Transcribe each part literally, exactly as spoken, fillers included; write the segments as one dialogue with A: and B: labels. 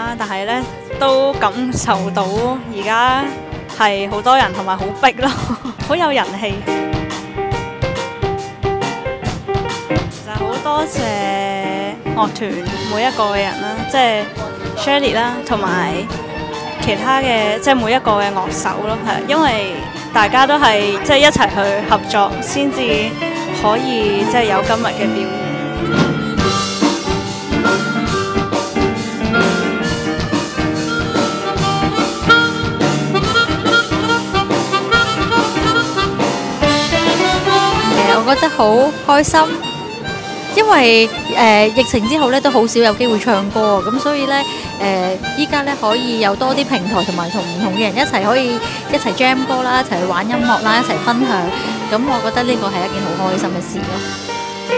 A: 啦，但係咧都感受到而家係好多人同埋好逼咯，好有人氣。其實好多謝樂團每一個嘅人啦，即係 Shirley 啦，同埋其他嘅即係每一個嘅樂手咯，係因為大家都係即係一齊去合作，先至可以即係有今日嘅表演。
B: 我覺得好開心，因為誒、呃、疫情之後咧都好少有機會唱歌，咁所以咧誒依家咧可以有多啲平台同埋同唔同嘅人一齊可以一齊 jam 歌啦，一齊去玩音樂啦，一齊分享，咁我覺得呢個係一件好開心嘅事咯。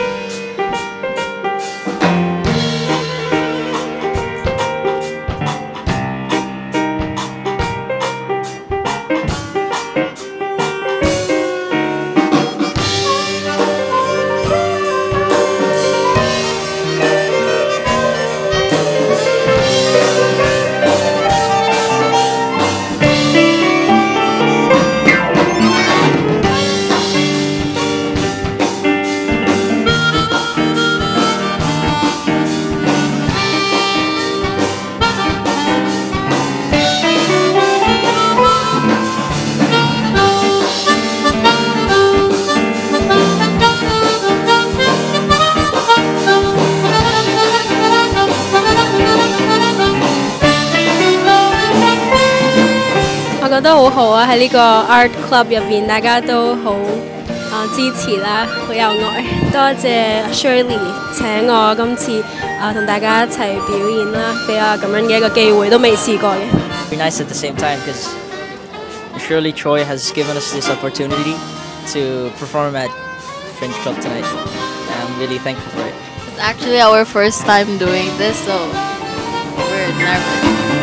C: 覺得好好啊！喺呢個 art club 入邊，大家都好啊支持啦，好有愛。多謝 Shirley 請我今次啊同大家一齊表演啦，俾我咁樣嘅一個機會，都未試過嘅。
D: Very nice at the same time because Shirley Choi has given us this opportunity to perform at Fringe Club tonight. And I'm really thankful for it.
E: It's actually our first time doing this, so we're nervous.